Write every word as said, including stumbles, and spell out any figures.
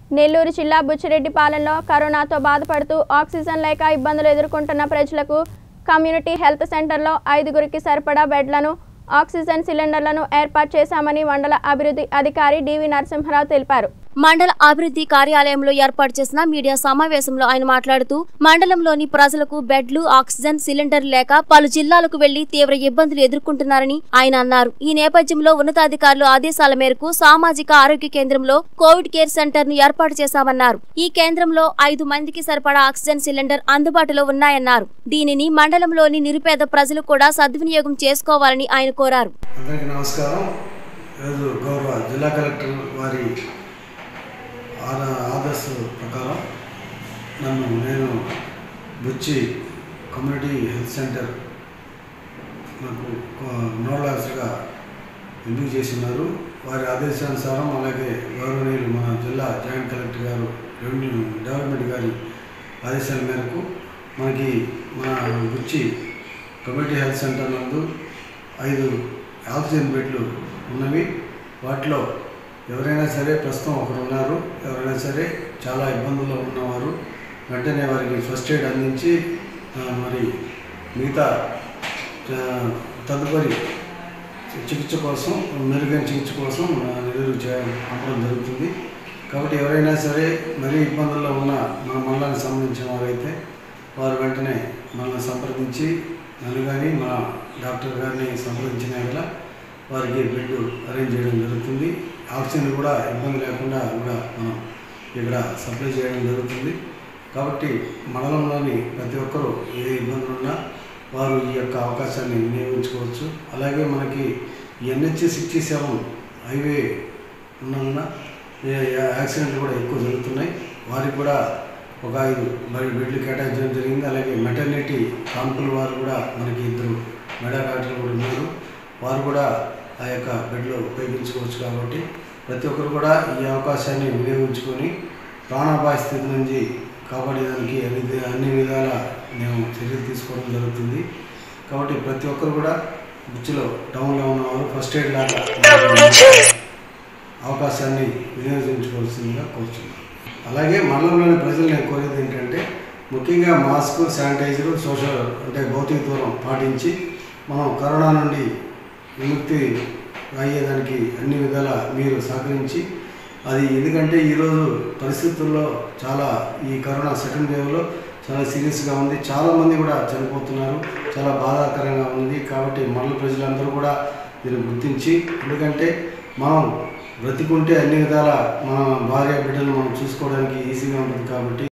నెల్లూరు జిల్లా బుచ్చిరెడ్డిపాలెంలో కరోనాతో బాధపడుతూ ఆక్సిజన్ లేక ఇబ్బందులు ఎదుర్కొంటున్న ప్రజలకు కమ్యూనిటీ హెల్త్ సెంటర్లో ఐదుగురికి సరిపడా బెడ్లను ఆక్సిజన్ సిలిండర్లను ఏర్పాటు చేశామని మండల అభివృద్ధి అధికారి డివి నరసింహరావు తెలిపారు. మండల అభివృద్ధి కార్యాలయంలో ఏర్పాటు చేసిన మీడియా సమావేశంలో ఆయన మాట్లాడుతూ మండలంలోని ప్రజలకు బెడ్లు ఆక్సిజన్ సిలిండర్ లేక పలు జిల్లాలకు వెళ్లి తీవ్ర ఇబ్బందులు ఎదుర్కొంటున్నారని ఆయన అన్నారు. ఈ నేపథ్యంలో ఉన్నతాధికారుల ఆదేశాల మేరకు సామాజిక ఆరోగ్య కేంద్రంలో కోవిడ్ కేర్ సెంటర్ ను ఏర్పాటు చేశామన్నారు. ఈ కేంద్రంలో ఐదు మందికి సరిపడా ఆక్సిజన్ సిలిండర్ అందుబాటులో ఉన్నాయన్నారు. దీనిని మండలంలోని నిరుపేద ప్రజలు కూడా సద్వినియోగం చేసుకోవాలని ఆయన కోరారు. ఆదర్శ ప్రకారం నన్ను నేను బుచ్చి కమ్యూనిటీ హెల్త్ సెంటర్ నాకు నోడల్ ఆఫీసర్గా ఎంపిక చేస్తున్నారు. వారి ఆదేశానుసారం అలాగే గౌరవనీయులు మన జిల్లా జాయింట్ కలెక్టర్ గారు రెవెన్యూ డెవలప్మెంట్ గారి ఆదేశాల మేరకు మనకి మన బుచ్చి కమ్యూనిటీ హెల్త్ సెంటర్ నందు ఐదు ఆక్సిజన్ బెడ్లు ఉన్నవి. వాటిలో ఎవరైనా సరే ప్రస్తుతం ఒకరు ఉన్నారు, ఎవరైనా సరే చాలా ఇబ్బందుల్లో ఉన్నవారు వెంటనే వారికి ఫస్ట్ ఎయిడ్ అందించి మరి మిగతా తదుపరి చికిత్స కోసం మెరుగైన చికిత్స కోసం నిలువు చేయడం జరుగుతుంది. కాబట్టి ఎవరైనా సరే మరీ ఇబ్బందుల్లో ఉన్న మన మండలానికి సంబంధించిన వారైతే వారు వెంటనే మనల్ని సంప్రదించి నన్ను కానీ మా డాక్టర్ గారిని సంప్రదించిన వల్ల వారికి బెడ్ అరేంజ్ చేయడం జరుగుతుంది. ఆక్సిజన్ కూడా ఇబ్బంది లేకుండా కూడా మనం ఇక్కడ సప్లై చేయడం జరుగుతుంది. కాబట్టి మండలంలోని ప్రతి ఒక్కరూ ఏ ఇబ్బందులు ఉన్నా వారు ఈ యొక్క అవకాశాన్ని వినియోగించుకోవచ్చు. అలాగే మనకి ఎన్హెచ్ సిక్స్టీ సెవెన్ హైవే ఉన్నందున యాక్సిడెంట్లు కూడా ఎక్కువ జరుగుతున్నాయి. వారికి కూడా ఒక ఐదు మరి బెడ్లు కేటాయించడం జరిగింది. అలాగే మెటర్నిటీ కాన్పుల వారు కూడా మనకి ఇద్దరు మెడా డాక్టర్లు కూడా ఉన్నారు. వారు కూడా ఆ యొక్క బెడ్లో ఉపయోగించుకోవచ్చు. కాబట్టి ప్రతి ఒక్కరు కూడా ఈ అవకాశాన్ని వినియోగించుకొని ప్రాణాపాయ స్థితి నుంచి కాపాడేదానికి అన్ని అన్ని విధాల మేము చర్యలు తీసుకోవడం జరుగుతుంది. కాబట్టి ప్రతి ఒక్కరు కూడా బుచ్చిలో టౌన్లో ఉన్నవారు ఫస్ట్ ఎయిడ్ లాగా అవకాశాన్ని వినియోగించుకోవాల్సిందిగా కోరుతున్నాను. అలాగే మండలంలోని ప్రజలు నేను కోరేది ఏంటంటే ముఖ్యంగా మాస్క్, శానిటైజరు, సోషల్ అంటే భౌతిక దూరం పాటించి మనం కరోనా నుండి విముక్తి అయ్యేదానికి అన్ని విధాలా మీరు సహకరించి అది ఎందుకంటే ఈరోజు పరిస్థితుల్లో చాలా ఈ కరోనా సెకండ్ వేవ్లో చాలా సీరియస్గా ఉంది. చాలామంది కూడా చనిపోతున్నారు. చాలా బాధాకరంగా ఉంది. కాబట్టి మండల ప్రజలందరూ కూడా దీన్ని గుర్తించి ఎందుకంటే మనం బ్రతికుంటే అన్ని విధాలా మన భార్య బిడ్డలు మనం చూసుకోవడానికి ఈజీగా ఉంటుంది. కాబట్టి